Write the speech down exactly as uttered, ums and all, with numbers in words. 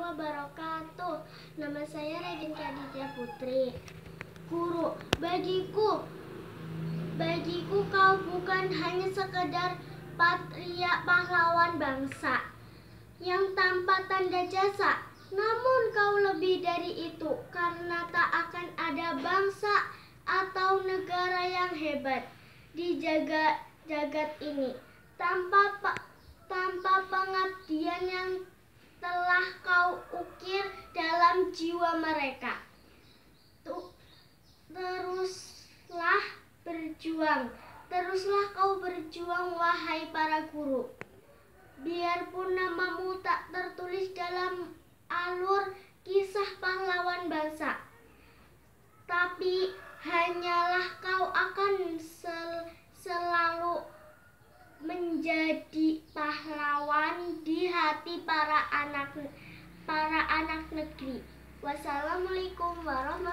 wabarakatuh. Nama saya Regin Khadijah Putri. Guru, bagiku, bagiku kau bukan hanya sekedar patria pahlawan bangsa yang tanpa tanda jasa, namun kau lebih dari itu, karena tak akan ada bangsa atau negara yang hebat di jagat jagat ini tanpa tanpa pengabdian yang telah kau ukir dalam jiwa mereka. Teruslah berjuang, teruslah kau berjuang, wahai para guru. Biarpun namamu tak tertulis dalam alur kisah pahlawan bangsa, tapi hanyalah kau akan sel selalu menjadi pahlawan di hati para anak para anak negeri. Wassalamualaikum warahmatullahi wabarakatuh.